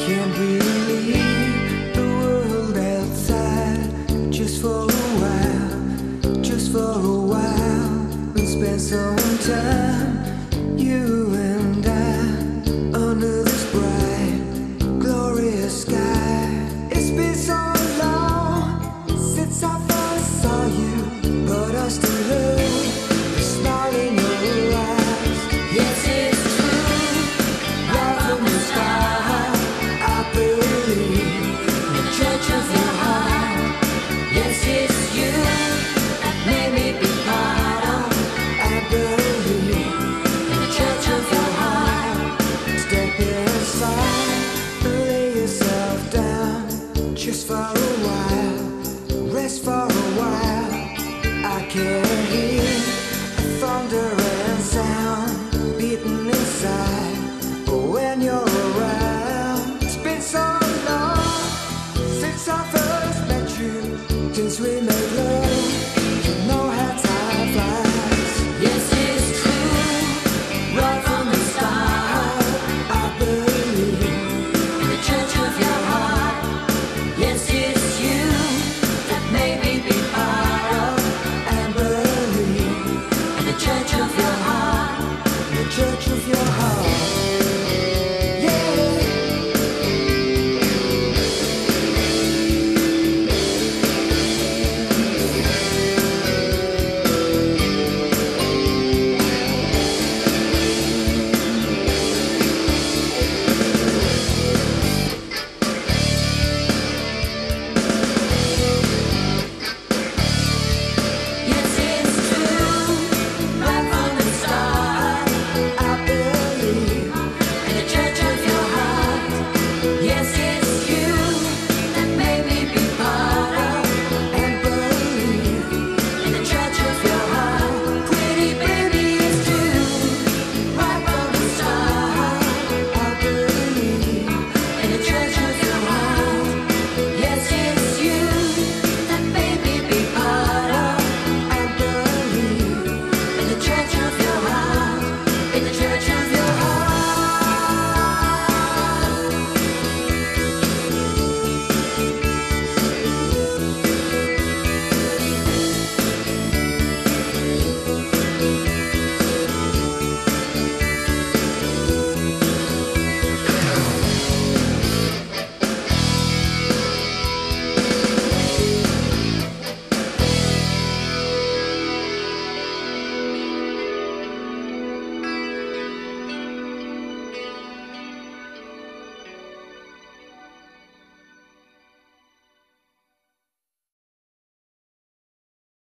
Can't believe the world outside. Just for a while, just for a while, we spend some time, you and I, under this bright, glorious sky. It's been so long since I first saw you, but I still love the smile in your eyes. Yes, it's true, right from the start, I believe in the church of your heart. Yes, it's you that made me be part of. I believe in the church of your heart. Step inside, lay yourself down, just for a while, rest for a while. I can hear thunder and sound beating inside when you're around. It's been so long since I first met you, since we met.